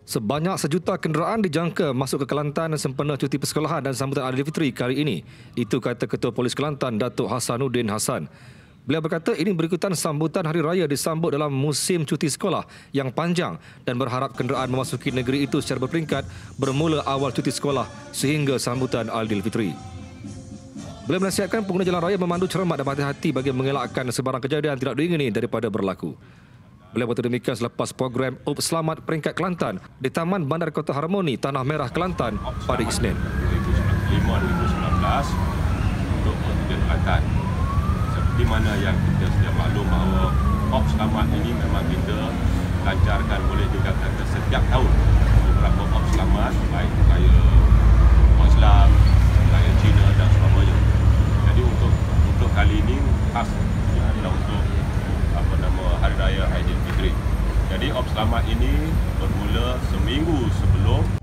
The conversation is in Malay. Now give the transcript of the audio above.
Sebanyak 1 juta kenderaan dijangka masuk ke Kelantan sempena cuti persekolahan dan sambutan Aidilfitri kali ini. Itu kata Ketua Polis Kelantan, Datuk Hasanuddin Hassan. Beliau berkata ini berikutan sambutan Hari Raya disambut dalam musim cuti sekolah yang panjang dan berharap kenderaan memasuki negeri itu secara berperingkat bermula awal cuti sekolah sehingga sambutan Aidilfitri. Beliau menasihatkan pengguna jalan raya memandu cermat dan berhati-hati bagi mengelakkan sebarang kejadian tidak diingini daripada berlaku. Beliau berkata demikian selepas program UP Selamat Peringkat Kelantan di Taman Bandar Kota Harmoni, Tanah Merah, Kelantan pada Isnin. 2005-2019 untuk Kontingen Kelantan. Seperti mana yang kita sudah maklum bahawa UP Selamat ini memang kita lancarkan boleh dikatakan setiap tahun. Beberapa UP Selamat baik raya Orang Islam, raya Cina dan sebagainya. Jadi untuk kali ini khas adalah untuk Hari Raya Aidilfitri. Jadi UP Selamat ini bermula seminggu sebelum